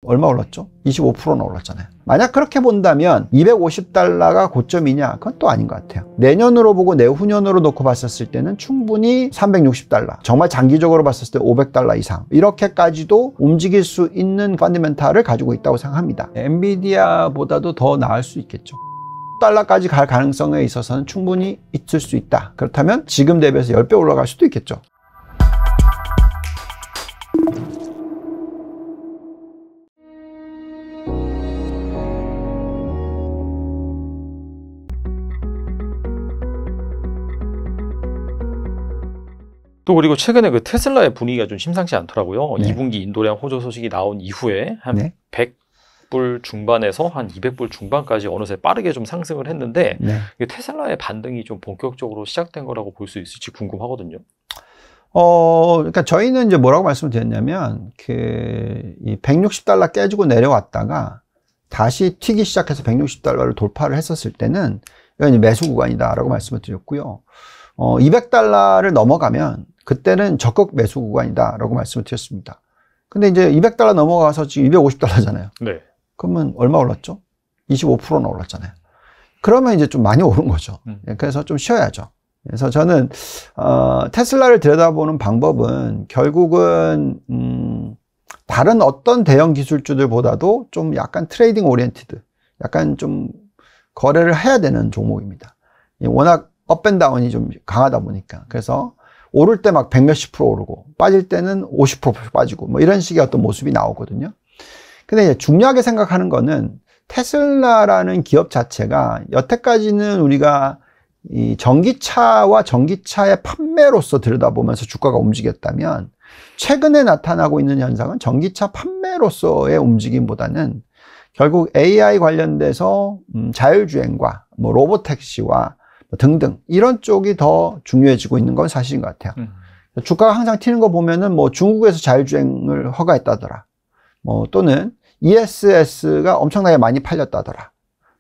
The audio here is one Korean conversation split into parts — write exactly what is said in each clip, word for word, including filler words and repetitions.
얼마 올랐죠? 이십오 퍼센트나 올랐잖아요. 만약 그렇게 본다면 이백오십 달러가 고점이냐? 그건 또 아닌 것 같아요. 내년으로 보고 내후년으로 놓고 봤었을 때는 충분히 삼백육십 달러, 정말 장기적으로 봤었을 때 오백 달러 이상, 이렇게까지도 움직일 수 있는 펀더멘탈을 가지고 있다고 생각합니다. 엔비디아보다도 더 나을 수 있겠죠. 달러까지 갈 가능성에 있어서는 충분히 있을 수 있다. 그렇다면 지금 대비해서 십 배 올라갈 수도 있겠죠. 또 그리고 최근에 그 테슬라의 분위기가 좀 심상치 않더라고요. 네. 이 분기 인도량 호조 소식이 나온 이후에 한 네. 백 불 중반에서 한 이백 불 중반까지 어느새 빠르게 좀 상승을 했는데 네. 테슬라의 반등이 좀 본격적으로 시작된 거라고 볼 수 있을지 궁금하거든요. 어, 그러니까 저희는 이제 뭐라고 말씀드렸냐면, 그, 이 백육십 달러 깨지고 내려왔다가 다시 튀기 시작해서 백육십 달러를 돌파를 했었을 때는 이건 이제 매수 구간이다라고 말씀을 드렸고요. 어, 이백 달러를 넘어가면 그때는 적극 매수 구간이다라고 말씀을 드렸습니다. 근데 이제 이백 달러 넘어가서 지금 이백오십 달러잖아요. 네. 그러면 얼마 올랐죠? 이십오 퍼센트나 올랐잖아요. 그러면 이제 좀 많이 오른 거죠. 음. 그래서 좀 쉬어야죠. 그래서 저는 어, 테슬라를 들여다보는 방법은 결국은 음, 다른 어떤 대형 기술주들보다도 좀 약간 트레이딩 오리엔티드, 약간 좀 거래를 해야 되는 종목입니다. 워낙 업앤다운이 좀 강하다 보니까. 그래서 오를 때 막 백몇십 프로 오르고 빠질 때는 오십 퍼센트 빠지고 뭐 이런 식의 어떤 모습이 나오거든요. 근데 이제 중요하게 생각하는 거는 테슬라라는 기업 자체가 여태까지는 우리가 이 전기차와 전기차의 판매로서 들여다보면서 주가가 움직였다면, 최근에 나타나고 있는 현상은 전기차 판매로서의 움직임보다는 결국 에이아이 관련돼서 음, 자율주행과 뭐 로보택시와 뭐 등등 이런 쪽이 더 중요해지고 있는 건 사실인 것 같아요. 음. 주가가 항상 튀는 거 보면은 뭐 중국에서 자율주행을 허가했다더라, 뭐 또는 이에스에스가 엄청나게 많이 팔렸다더라,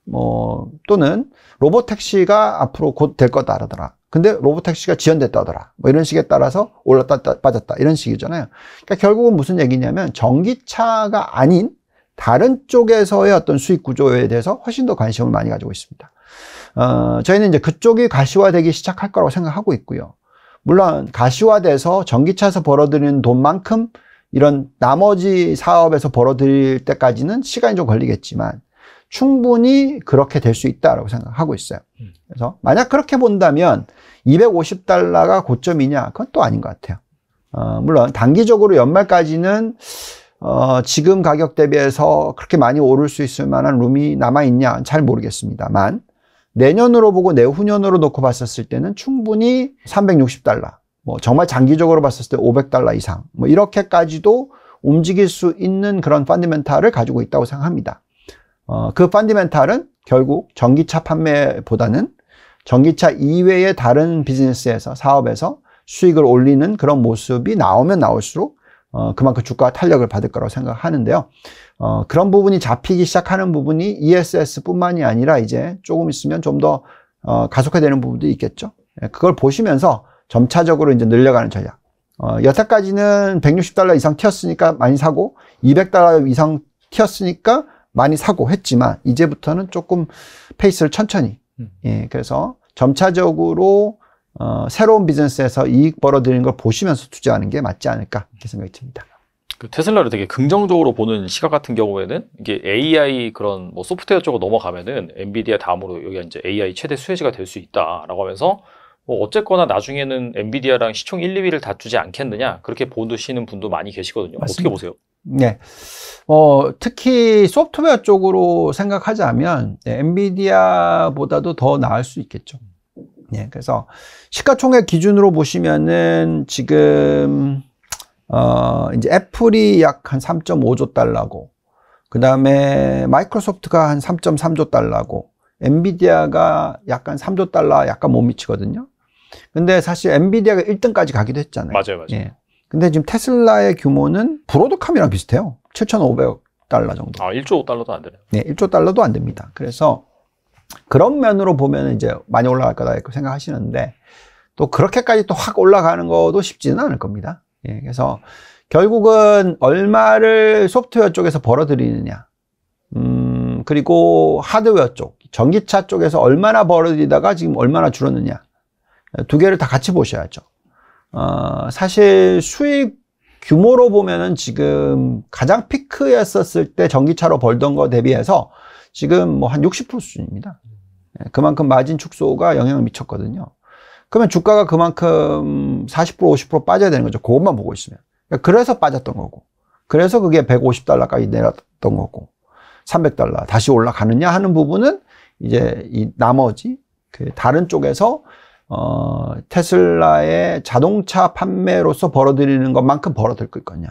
뭐 또는 로보택시가 앞으로 곧 될 거다라더라. 근데 로보택시가 지연됐다더라. 뭐 이런 식에 따라서 올랐다 빠졌다 이런 식이잖아요. 그러니까 결국은 무슨 얘기냐면 전기차가 아닌 다른 쪽에서의 어떤 수익 구조에 대해서 훨씬 더 관심을 많이 가지고 있습니다. 어, 저희는 이제 그쪽이 가시화되기 시작할 거라고 생각하고 있고요. 물론 가시화돼서 전기차에서 벌어들이는 돈만큼 이런 나머지 사업에서 벌어들일 때까지는 시간이 좀 걸리겠지만 충분히 그렇게 될 수 있다고 생각하고 있어요. 그래서 만약 그렇게 본다면 이백오십 달러가 고점이냐? 그건 또 아닌 것 같아요. 어, 물론 단기적으로 연말까지는 어, 지금 가격 대비해서 그렇게 많이 오를 수 있을 만한 룸이 남아있냐? 잘 모르겠습니다만 내년으로 보고 내후년으로 놓고 봤었을 때는 충분히 삼백육십 달러, 뭐 정말 장기적으로 봤었을 때 오백 달러 이상, 뭐 이렇게까지도 움직일 수 있는 그런 펀더멘탈을 가지고 있다고 생각합니다. 어, 그 펀더멘탈은 결국 전기차 판매보다는 전기차 이외의 다른 비즈니스에서, 사업에서 수익을 올리는 그런 모습이 나오면 나올수록 어, 그만큼 주가가 탄력을 받을 거라고 생각하는데요. 어, 그런 부분이 잡히기 시작하는 부분이 이에스에스 뿐만이 아니라 이제 조금 있으면 좀 더 어, 가속화되는 부분도 있겠죠. 그걸 보시면서 점차적으로 이제 늘려가는 전략. 어, 여태까지는 백육십 달러 이상 튀었으니까 많이 사고 이백 달러 이상 튀었으니까 많이 사고 했지만 이제부터는 조금 페이스를 천천히, 음. 예, 그래서 점차적으로 어, 새로운 비즈니스에서 이익 벌어들이는 걸 보시면서 투자하는 게 맞지 않을까 이렇게 생각이 듭니다. 그 테슬라를 되게 긍정적으로 보는 시각 같은 경우에는 이게 에이아이 그런 뭐 소프트웨어 쪽으로 넘어가면은 엔비디아 다음으로 여기가 이제 에이아이 최대 수혜지가 될 수 있다라고 하면서 뭐 어쨌거나 나중에는 엔비디아랑 시총 일, 이 위를 다투지 않겠느냐 그렇게 보시는 분도 많이 계시거든요. 맞습니다. 어떻게 보세요? 네, 어, 특히 소프트웨어 쪽으로 생각하자면 네, 엔비디아보다도 더 나을 수 있겠죠. 네, 그래서 시가총액 기준으로 보시면은 지금 어, 이제 애플이 약 한 삼 점 오조 달러고, 그 다음에 마이크로소프트가 한 삼 점 삼조 달러고, 엔비디아가 약간 삼조 달러 약간 못 미치거든요. 근데 사실 엔비디아가 일 등까지 가기도 했잖아요. 맞아요, 맞아요. 예. 근데 지금 테슬라의 규모는 브로드컴이랑 비슷해요. 칠천오백억 달러 정도. 아, 일조 달러도 안 되네요. 네, 일조 달러도 안 됩니다. 그래서 그런 면으로 보면 이제 많이 올라갈 거다 이렇게 생각하시는데 또 그렇게까지 또 확 올라가는 것도 쉽지는 않을 겁니다. 예, 그래서 결국은 얼마를 소프트웨어 쪽에서 벌어들이느냐, 음, 그리고 하드웨어 쪽, 전기차 쪽에서 얼마나 벌어들이다가 지금 얼마나 줄었느냐, 두 개를 다 같이 보셔야죠. 어, 사실 수익 규모로 보면은 지금 가장 피크였었을 때 전기차로 벌던 거 대비해서 지금 뭐 한 육십 퍼센트 수준입니다. 그만큼 마진 축소가 영향을 미쳤거든요. 그러면 주가가 그만큼 사십 퍼센트, 오십 퍼센트 빠져야 되는 거죠. 그것만 보고 있으면. 그래서 빠졌던 거고. 그래서 그게 백오십 달러까지 내렸던 거고. 삼백 달러 다시 올라가느냐 하는 부분은 이제 이 나머지 그 다른 쪽에서 어, 테슬라의 자동차 판매로서 벌어들이는 것만큼 벌어들 거냐.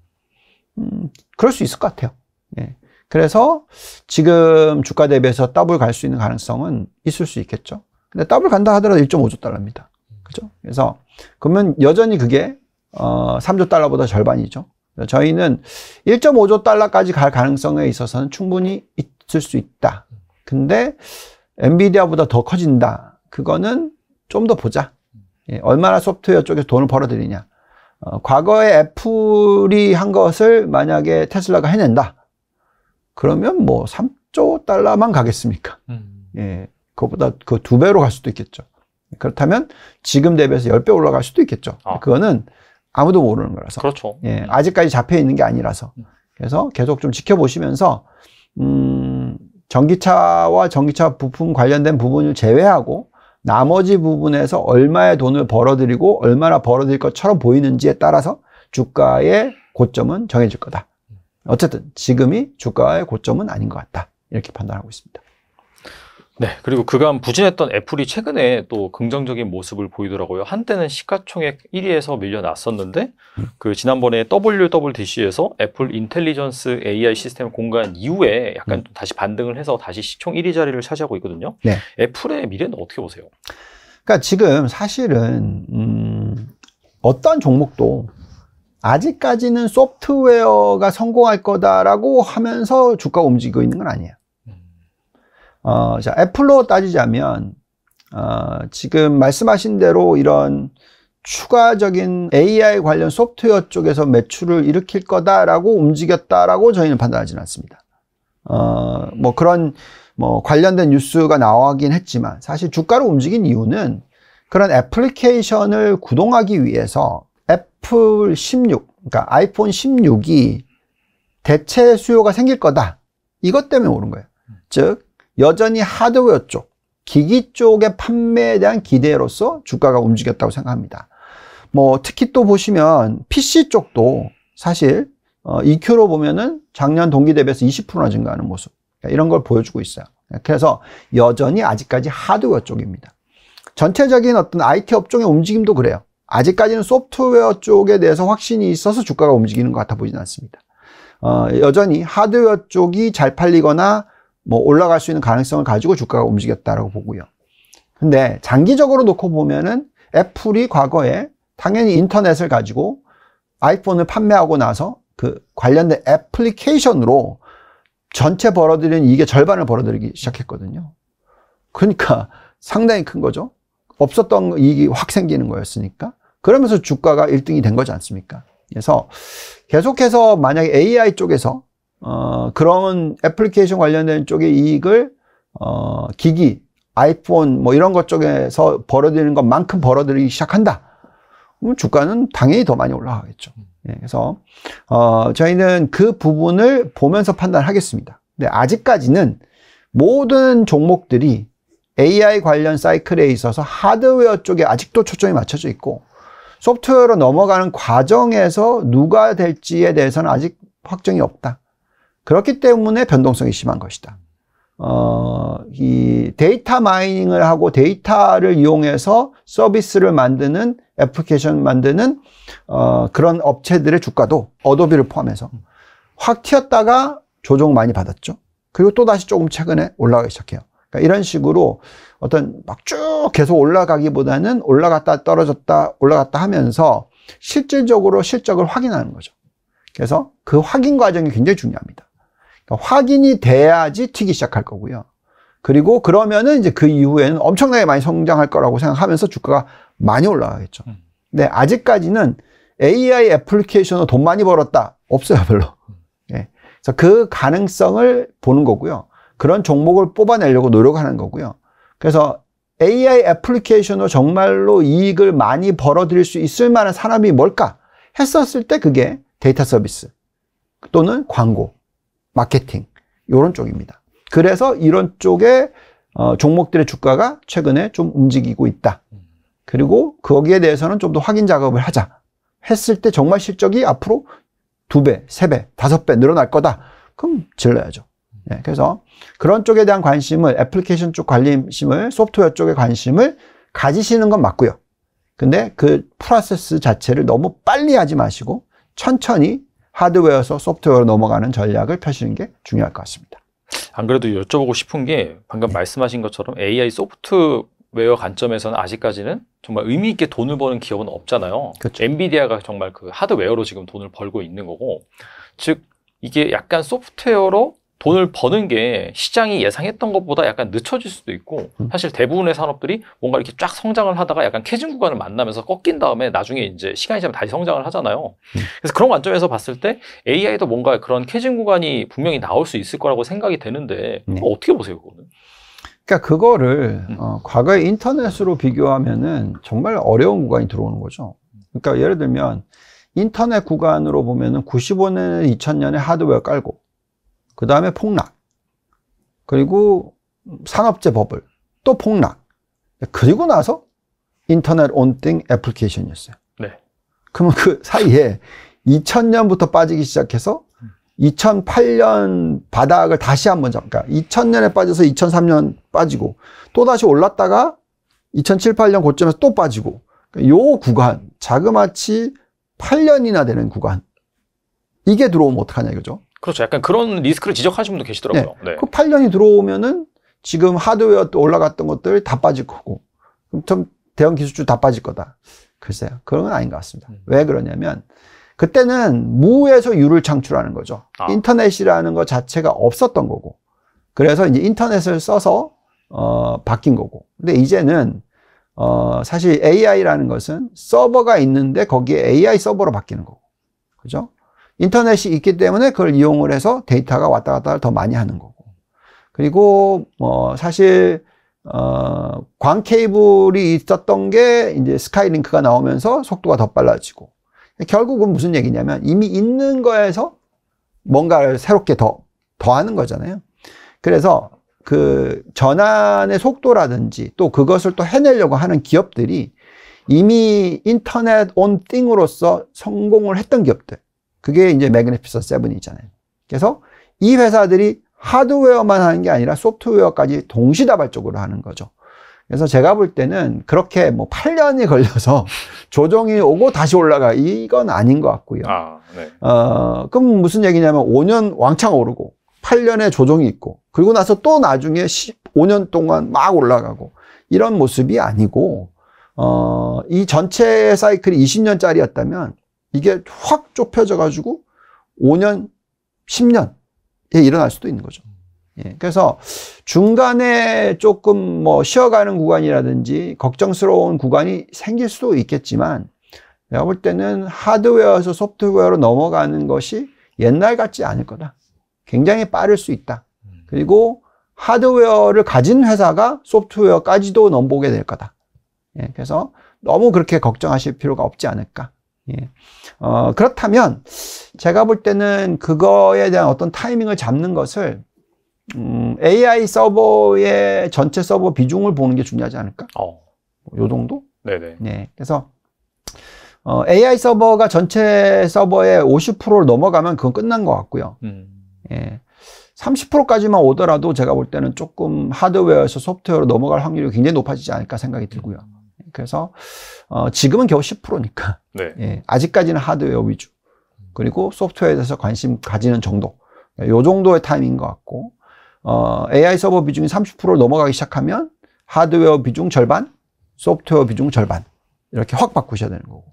음, 그럴 수 있을 것 같아요. 예. 그래서 지금 주가 대비해서 더블 갈 수 있는 가능성은 있을 수 있겠죠. 근데 더블 간다 하더라도 일 점 오조 달러입니다. 그죠? 그래서 그러면 여전히 그게 어, 삼조 달러보다 절반이죠. 저희는 일 점 오조 달러까지 갈 가능성에 있어서는 충분히 있을 수 있다. 근데 엔비디아보다 더 커진다. 그거는 좀 더 보자. 예, 얼마나 소프트웨어 쪽에서 돈을 벌어들이냐. 어, 과거에 애플이 한 것을 만약에 테슬라가 해낸다. 그러면 뭐 삼조 달러만 가겠습니까? 음. 예, 그것보다 그 두 배로 갈 수도 있겠죠. 그렇다면 지금 대비해서 십 배 올라갈 수도 있겠죠. 아. 그거는 아무도 모르는 거라서. 그렇죠. 예, 아직까지 잡혀 있는 게 아니라서. 그래서 계속 좀 지켜보시면서, 음, 전기차와 전기차 부품 관련된 부분을 제외하고, 나머지 부분에서 얼마의 돈을 벌어들이고, 얼마나 벌어들일 것처럼 보이는지에 따라서 주가의 고점은 정해질 거다. 어쨌든, 지금이 주가의 고점은 아닌 것 같다. 이렇게 판단하고 있습니다. 네, 그리고 그간 부진했던 애플이 최근에 또 긍정적인 모습을 보이더라고요. 한때는 시가총액 일 위에서 밀려났었는데 음. 그 지난번에 더블유 더블유 디 씨에서 애플 인텔리전스 에이아이 시스템 공개한 이후에 약간 음. 다시 반등을 해서 다시 시총 일 위 자리를 차지하고 있거든요. 네. 애플의 미래는 어떻게 보세요? 그러니까 지금 사실은 음, 어떤 종목도 아직까지는 소프트웨어가 성공할 거다라고 하면서 주가가 움직이고 있는 건 아니에요. 어, 자, 애플로 따지자면, 어, 지금 말씀하신 대로 이런 추가적인 에이아이 관련 소프트웨어 쪽에서 매출을 일으킬 거다라고 움직였다라고 저희는 판단하지는 않습니다. 어, 뭐 그런, 뭐 관련된 뉴스가 나오긴 했지만, 사실 주가를 움직인 이유는 그런 애플리케이션을 구동하기 위해서 애플 십육, 그러니까 아이폰 십육이 대체 수요가 생길 거다. 이것 때문에 오른 거예요. 즉, 여전히 하드웨어 쪽, 기기 쪽의 판매에 대한 기대로서 주가가 움직였다고 생각합니다. 뭐 특히 또 보시면 피씨 쪽도 사실 어, 이큐로 보면은 작년 동기 대비해서 이십 퍼센트나 증가하는 모습, 이런 걸 보여주고 있어요. 그래서 여전히 아직까지 하드웨어 쪽입니다. 전체적인 어떤 아이티 업종의 움직임도 그래요. 아직까지는 소프트웨어 쪽에 대해서 확신이 있어서 주가가 움직이는 것 같아 보이지는 않습니다. 어, 여전히 하드웨어 쪽이 잘 팔리거나 뭐 올라갈 수 있는 가능성을 가지고 주가가 움직였다라고 보고요. 근데 장기적으로 놓고 보면은 애플이 과거에 당연히 인터넷을 가지고 아이폰을 판매하고 나서 그 관련된 애플리케이션으로 전체 벌어들이는 이익의 절반을 벌어들이기 시작했거든요. 그러니까 상당히 큰 거죠. 없었던 이익이 확 생기는 거였으니까. 그러면서 주가가 일 등이 된 거지 않습니까? 그래서 계속해서 만약에 에이아이 쪽에서 어, 그런 애플리케이션 관련된 쪽의 이익을, 어, 기기, 아이폰, 뭐 이런 것 쪽에서 벌어들이는 것만큼 벌어들이기 시작한다. 그럼 주가는 당연히 더 많이 올라가겠죠. 예, 그래서, 어, 저희는 그 부분을 보면서 판단하겠습니다. 근데 아직까지는 모든 종목들이 에이아이 관련 사이클에 있어서 하드웨어 쪽에 아직도 초점이 맞춰져 있고, 소프트웨어로 넘어가는 과정에서 누가 될지에 대해서는 아직 확정이 없다. 그렇기 때문에 변동성이 심한 것이다. 어, 이 데이터 마이닝을 하고 데이터를 이용해서 서비스를 만드는 애플리케이션 만드는 어, 그런 업체들의 주가도 어도비를 포함해서 확 튀었다가 조정 많이 받았죠. 그리고 또 다시 조금 최근에 올라가기 시작해요. 그러니까 이런 식으로 어떤 막 쭉 계속 올라가기보다는 올라갔다 떨어졌다 올라갔다 하면서 실질적으로 실적을 확인하는 거죠. 그래서 그 확인 과정이 굉장히 중요합니다. 그러니까 확인이 돼야지 튀기 시작할 거고요. 그리고 그러면은 이제 그 이후에는 엄청나게 많이 성장할 거라고 생각하면서 주가가 많이 올라가겠죠. 근데 아직까지는 에이아이 애플리케이션으로 돈 많이 벌었다. 없어요, 별로. 예. 그래서 그 가능성을 보는 거고요. 그런 종목을 뽑아내려고 노력하는 거고요. 그래서 에이아이 애플리케이션으로 정말로 이익을 많이 벌어들일 수 있을 만한 산업이 뭘까 했었을 때 그게 데이터 서비스 또는 광고, 마케팅 이런 쪽입니다. 그래서 이런 쪽에 어, 종목들의 주가가 최근에 좀 움직이고 있다. 그리고 거기에 대해서는 좀 더 확인 작업을 하자 했을 때 정말 실적이 앞으로 두 배, 세 배, 다섯 배 늘어날 거다. 그럼 질러야죠. 네, 그래서 그런 쪽에 대한 관심을, 애플리케이션 쪽 관심을, 소프트웨어 쪽에 관심을 가지시는 건 맞고요. 근데 그 프로세스 자체를 너무 빨리 하지 마시고 천천히 하드웨어에서 소프트웨어로 넘어가는 전략을 펴시는 게 중요할 것 같습니다. 안 그래도 여쭤보고 싶은 게 방금 네. 말씀하신 것처럼 에이아이 소프트웨어 관점에서는 아직까지는 정말 의미 있게 돈을 버는 기업은 없잖아요. 그렇죠. 엔비디아가 정말 그 하드웨어로 지금 돈을 벌고 있는 거고, 즉 이게 약간 소프트웨어로 돈을 버는 게 시장이 예상했던 것보다 약간 늦춰질 수도 있고, 사실 대부분의 산업들이 뭔가 이렇게 쫙 성장을 하다가 약간 캐진 구간을 만나면서 꺾인 다음에 나중에 이제 시간이 지나면 다시 성장을 하잖아요. 그래서 그런 관점에서 봤을 때 에이아이도 뭔가 그런 캐진 구간이 분명히 나올 수 있을 거라고 생각이 되는데 네. 어떻게 보세요, 그거는? 그러니까 그거를 음. 어, 과거에 인터넷으로 비교하면은 정말 어려운 구간이 들어오는 거죠. 그러니까 예를 들면 인터넷 구간으로 보면은 구십오 년에 이천 년에 하드웨어 깔고 그 다음에 폭락, 그리고 산업재 버블, 또 폭락, 그리고 나서 인터넷 온띵 애플리케이션이었어요. 네. 그러면 그 사이에 이천 년부터 빠지기 시작해서 이천팔 년 바닥을 다시 한번 잡, 그러니까 이천 년에 빠져서 이천삼 년 빠지고 또 다시 올랐다가 이천칠, 팔 년 고점에서 또 빠지고, 요 구간, 자그마치 팔 년이나 되는 구간, 이게 들어오면 어떡하냐 이거죠. 그렇죠. 약간 그런 리스크를 지적하시는 분도 계시더라고요. 네. 네. 그 팔 년이 들어오면은 지금 하드웨어 또 올라갔던 것들 다 빠질 거고, 그럼 좀 대형 기술주 다 빠질 거다. 글쎄요. 그런 건 아닌 것 같습니다. 음. 왜 그러냐면, 그때는 무에서 유를 창출하는 거죠. 아. 인터넷이라는 것 자체가 없었던 거고. 그래서 이제 인터넷을 써서, 어, 바뀐 거고. 근데 이제는, 어, 사실 에이아이라는 것은 서버가 있는데 거기에 에이아이 서버로 바뀌는 거고. 그죠? 인터넷이 있기 때문에 그걸 이용을 해서 데이터가 왔다 갔다 더 많이 하는 거고. 그리고 뭐 사실 어, 광 케이블이 있었던 게 이제 스카이링크가 나오면서 속도가 더 빨라지고. 결국은 무슨 얘기냐면 이미 있는 거에서 뭔가를 새롭게 더 더하는 거잖아요. 그래서 그 전환의 속도라든지 또 그것을 또 해내려고 하는 기업들이 이미 인터넷 온 띵으로서 성공을 했던 기업들. 그게 이제 매그니피선트 세븐이잖아요. 그래서 이 회사들이 하드웨어만 하는 게 아니라 소프트웨어까지 동시다발적으로 하는 거죠. 그래서 제가 볼 때는 그렇게 뭐 팔 년이 걸려서 조정이 오고 다시 올라가, 이건 아닌 것 같고요. 아, 네. 어, 그럼 무슨 얘기냐면 오 년 왕창 오르고 팔 년에 조정이 있고 그리고 나서 또 나중에 십오 년 동안 막 올라가고 이런 모습이 아니고, 어, 이 전체 사이클이 이십 년짜리였다면 이게 확 좁혀져 가지고 오 년, 십 년에 일어날 수도 있는 거죠. 예, 그래서 중간에 조금 뭐 쉬어가는 구간이라든지 걱정스러운 구간이 생길 수도 있겠지만, 내가 볼 때는 하드웨어에서 소프트웨어로 넘어가는 것이 옛날 같지 않을 거다. 굉장히 빠를 수 있다. 그리고 하드웨어를 가진 회사가 소프트웨어까지도 넘보게 될 거다. 예, 그래서 너무 그렇게 걱정하실 필요가 없지 않을까. 예. 어, 그렇다면 제가 볼 때는 그거에 대한 어떤 타이밍을 잡는 것을 음, 에이아이 서버의 전체 서버 비중을 보는 게 중요하지 않을까? 어. 요 정도? 네네. 네. 그래서 어, 에이아이 서버가 전체 서버의 오십 퍼센트를 넘어가면 그건 끝난 것 같고요. 음. 예. 삼십 퍼센트까지만 오더라도 제가 볼 때는 조금 하드웨어에서 소프트웨어로 넘어갈 확률이 굉장히 높아지지 않을까 생각이 들고요. 그래서 어, 지금은 겨우 십 퍼센트니까 네. 예, 아직까지는 하드웨어 위주, 그리고 소프트웨어에 대해서 관심 가지는 정도, 요 정도의 타이밍인 것 같고, 어, 에이아이 서버 비중이 삼십 퍼센트를 넘어가기 시작하면 하드웨어 비중 절반, 소프트웨어 비중 절반 이렇게 확 바꾸셔야 되는 거고,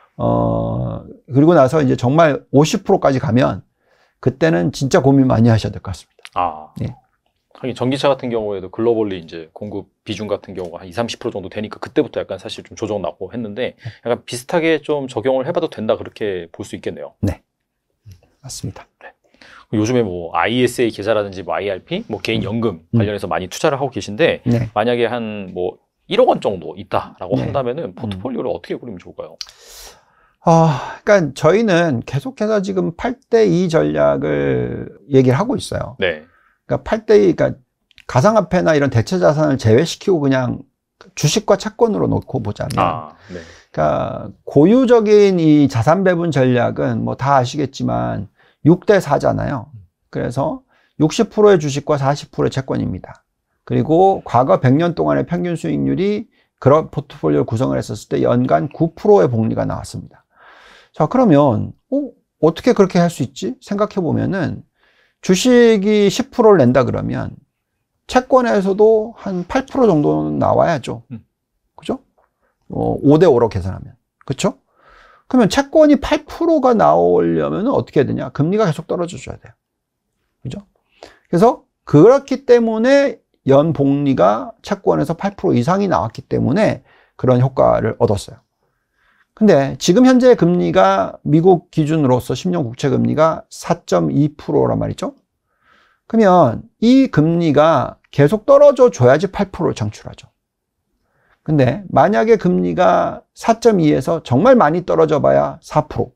어, 그리고 나서 이제 정말 오십 퍼센트까지 가면 그때는 진짜 고민 많이 하셔야 될 것 같습니다. 아. 예. 하긴 전기차 같은 경우에도 글로벌리 이제 공급 비중 같은 경우가 한 이십, 삼십 퍼센트 정도 되니까 그때부터 약간 사실 좀 조정 나고 했는데 약간 비슷하게 좀 적용을 해봐도 된다 그렇게 볼 수 있겠네요. 네, 맞습니다. 네. 요즘에 뭐 아이에스에이 계좌라든지 뭐 아이알피, 뭐 개인 연금 음. 관련해서 많이 투자를 하고 계신데 네. 만약에 한 뭐 일억 원 정도 있다라고 네. 한다면은 포트폴리오를 음. 어떻게 꾸리면 좋을까요? 아, 그러니까 저희는 계속해서 지금 팔 대 이 전략을 얘기를 하고 있어요. 네. 그러니까 팔 대 이, 그러니까 가상화폐나 이런 대체 자산을 제외시키고 그냥 주식과 채권으로 놓고 보자면, 아, 네. 그러니까 고유적인 이 자산 배분 전략은 뭐 다 아시겠지만 육 대 사잖아요. 그래서 육십 퍼센트의 주식과 사십 퍼센트의 채권입니다. 그리고 과거 백 년 동안의 평균 수익률이 그런 포트폴리오 구성을 했었을 때 연간 구 퍼센트의 복리가 나왔습니다. 자, 그러면 어, 어떻게 그렇게 할 수 있지? 생각해 보면은 주식이 십 퍼센트를 낸다 그러면 채권에서도 한 팔 퍼센트 정도는 나와야죠. 음. 그죠? 어, 오 대 오로 계산하면. 그렇죠? 그러면 채권이 팔 퍼센트가 나오려면 어떻게 해야 되냐? 금리가 계속 떨어져 줘야 돼요. 그죠? 그래서 그렇기 때문에 연 복리가 채권에서 팔 퍼센트 이상이 나왔기 때문에 그런 효과를 얻었어요. 근데 지금 현재 금리가 미국 기준으로서 십 년 국채 금리가 사 점 이 퍼센트란 말이죠. 그러면 이 금리가 계속 떨어져 줘야지 팔 퍼센트를 창출하죠. 근데 만약에 금리가 사 점 이에서 정말 많이 떨어져 봐야 사 퍼센트,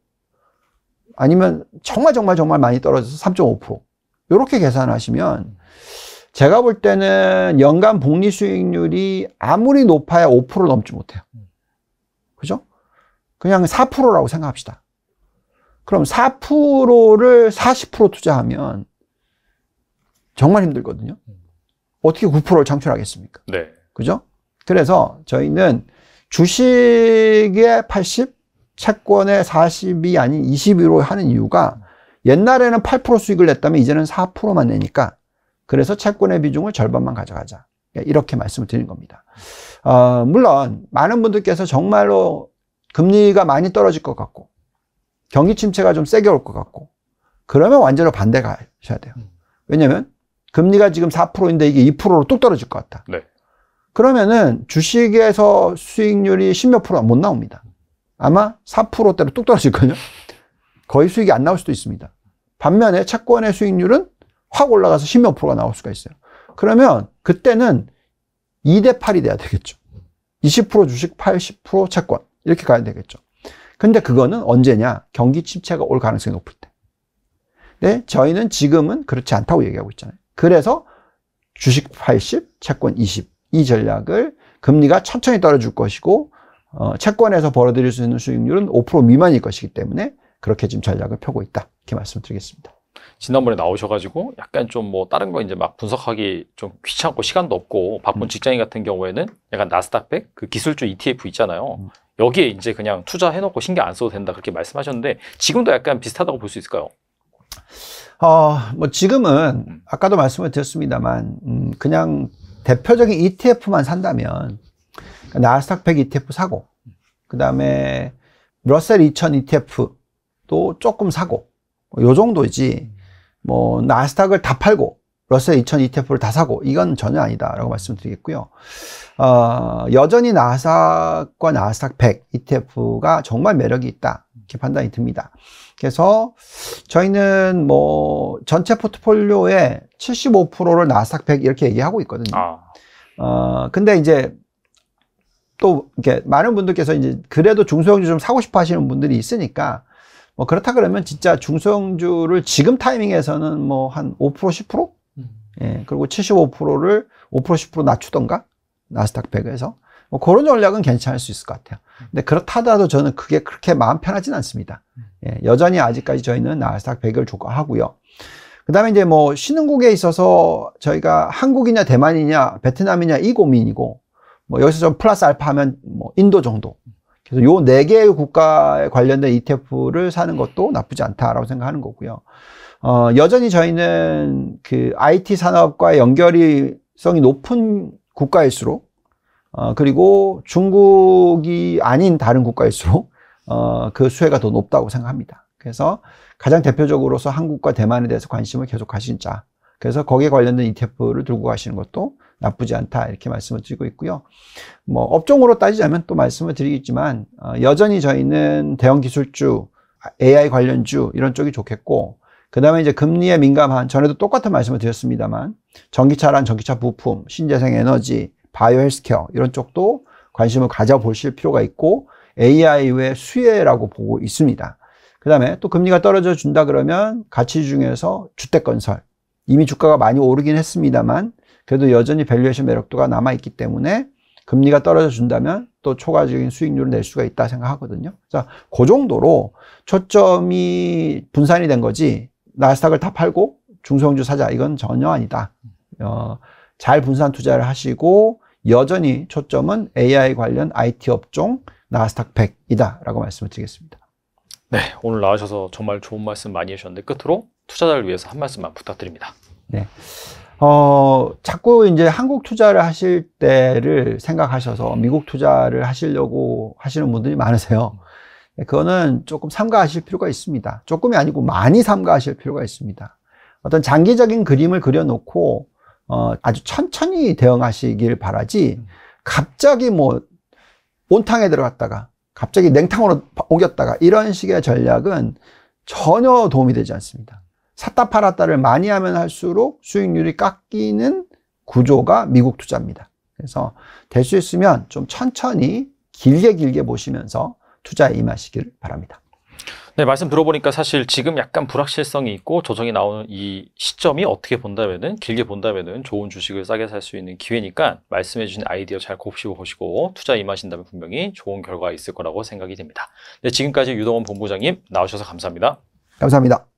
아니면 정말 정말 정말 많이 떨어져서 삼 점 오 퍼센트, 이렇게 계산하시면 제가 볼 때는 연간 복리 수익률이 아무리 높아야 오 퍼센트 넘지 못해요. 그죠? 그냥 사 퍼센트라고 생각합시다. 그럼 사 퍼센트를 사십 퍼센트 투자하면 정말 힘들거든요. 어떻게 구 퍼센트를 창출하겠습니까? 네. 그죠? 그래서 저희는 주식의 팔십, 채권의 사십이 아닌 이십으로 하는 이유가, 옛날에는 팔 퍼센트 수익을 냈다면 이제는 사 퍼센트만 내니까, 그래서 채권의 비중을 절반만 가져가자. 이렇게 말씀을 드린 겁니다. 어, 물론 많은 분들께서 정말로 금리가 많이 떨어질 것 같고 경기 침체가 좀 세게 올 것 같고 그러면 완전히 반대 가셔야 돼요. 왜냐면 금리가 지금 사 퍼센트인데 이게 이 퍼센트로 뚝 떨어질 것 같다. 네. 그러면은 주식에서 수익률이 십몇 프로가 못 나옵니다. 아마 사 퍼센트대로 뚝 떨어질걸요. 거의 수익이 안 나올 수도 있습니다. 반면에 채권의 수익률은 확 올라가서 십몇 프로가 나올 수가 있어요. 그러면 그때는 이 대 팔이 돼야 되겠죠. 이십 퍼센트 주식, 팔십 퍼센트 채권. 이렇게 가야 되겠죠. 근데 그거는 언제냐? 경기 침체가 올 가능성이 높을 때. 네, 저희는 지금은 그렇지 않다고 얘기하고 있잖아요. 그래서 주식 팔십, 채권 이십. 이 전략을 금리가 천천히 떨어질 것이고, 어, 채권에서 벌어들일 수 있는 수익률은 오 퍼센트 미만일 것이기 때문에 그렇게 지금 전략을 펴고 있다. 이렇게 말씀드리겠습니다. 지난번에 나오셔가지고 약간 좀 뭐 다른 거 이제 막 분석하기 좀 귀찮고 시간도 없고 바쁜 음. 직장인 같은 경우에는 약간 나스닥백 그 기술주 이티에프 있잖아요. 음. 여기에 이제 그냥 투자해놓고 신경 안 써도 된다 그렇게 말씀하셨는데 지금도 약간 비슷하다고 볼 수 있을까요? 어, 뭐 지금은 아까도 말씀을 드렸습니다만 음, 그냥 대표적인 이티에프만 산다면 나스닥 백 이티에프 사고 그 다음에 러셀 이천 이티에프도 조금 사고 요 정도지 뭐 나스닥을 다 팔고 러셀 이천 이티에프를 다 사고 이건 전혀 아니다라고 말씀드리겠고요. 어, 여전히 나스닥과 나스닥 백 이티에프가 정말 매력이 있다 이렇게 판단이 듭니다. 그래서 저희는 뭐 전체 포트폴리오의 칠십오 퍼센트를 나스닥 백 이렇게 얘기하고 있거든요. 아. 어, 근데 이제 또 이렇게 많은 분들께서 이제 그래도 중소형주 좀 사고 싶어 하시는 분들이 있으니까 뭐 그렇다 그러면 진짜 중소형주를 지금 타이밍에서는 뭐 한 오 퍼센트, 십 퍼센트? 음. 예, 그리고 칠십오 퍼센트를 오 퍼센트, 십 퍼센트 낮추던가 나스닥 백에서 뭐 그런 전략은 괜찮을 수 있을 것 같아요. 근데 그렇다 하더라도 저는 그게 그렇게 마음 편하진 않습니다. 예, 여전히 아직까지 저희는 나스닥 백을 좋아하고요. 그 다음에 이제 뭐 신흥국에 있어서 저희가 한국이냐 대만이냐 베트남이냐 이 고민이고 뭐 여기서 좀 플러스 알파 하면 뭐 인도 정도. 그래서 요 네 개의 국가에 관련된 이티에프를 사는 것도 나쁘지 않다라고 생각하는 거고요. 어, 여전히 저희는 그 아이티 산업과의 연결성이 높은 국가일수록, 어, 그리고 중국이 아닌 다른 국가일수록, 어, 그 수혜가 더 높다고 생각합니다. 그래서 가장 대표적으로서 한국과 대만에 대해서 관심을 계속 가진자. 그래서 거기에 관련된 이티에프를 들고 가시는 것도 나쁘지 않다 이렇게 말씀을 드리고 있고요. 뭐 업종으로 따지자면 또 말씀을 드리겠지만 어, 여전히 저희는 대형 기술주, 에이아이 관련주 이런 쪽이 좋겠고, 그 다음에 이제 금리에 민감한, 전에도 똑같은 말씀을 드렸습니다만 전기차란 전기차 부품, 신재생 에너지, 바이오 헬스케어 이런 쪽도 관심을 가져보실 필요가 있고 에이아이 외 수혜라고 보고 있습니다. 그 다음에 또 금리가 떨어져 준다 그러면 가치 중에서 주택건설, 이미 주가가 많이 오르긴 했습니다만 그래도 여전히 밸류에이션 매력도가 남아있기 때문에 금리가 떨어져 준다면 또 초과적인 수익률을 낼 수가 있다 생각하거든요. 자, 그 정도로 초점이 분산이 된 거지 나스닥을 다 팔고 중소형주 사자 이건 전혀 아니다. 어, 잘 분산 투자를 하시고 여전히 초점은 에이아이 관련 아이티 업종 나스닥 백이다 라고 말씀을 드리겠습니다. 네, 오늘 나와주셔서 정말 좋은 말씀 많이 해주셨는데 끝으로 투자자를 위해서 한 말씀만 부탁드립니다. 네. 어, 자꾸 이제 한국 투자를 하실 때를 생각하셔서 미국 투자를 하시려고 하시는 분들이 많으세요. 그거는 조금 삼가하실 필요가 있습니다. 조금이 아니고 많이 삼가하실 필요가 있습니다. 어떤 장기적인 그림을 그려놓고 어, 아주 천천히 대응하시길 바라지 갑자기 뭐 온탕에 들어갔다가 갑자기 냉탕으로 옮겼다가 이런 식의 전략은 전혀 도움이 되지 않습니다. 샀다 팔았다를 많이 하면 할수록 수익률이 깎이는 구조가 미국 투자입니다. 그래서 될 수 있으면 좀 천천히 길게 길게 보시면서 투자에 임하시길 바랍니다. 네, 말씀 들어보니까 사실 지금 약간 불확실성이 있고 조정이 나오는 이 시점이 어떻게 본다면은 길게 본다면은 좋은 주식을 싸게 살 수 있는 기회니까 말씀해 주신 아이디어 잘 곱씹어 보시고 투자에 임하신다면 분명히 좋은 결과가 있을 거라고 생각이 됩니다. 네, 지금까지 유동원 본부장님 나오셔서 감사합니다. 감사합니다.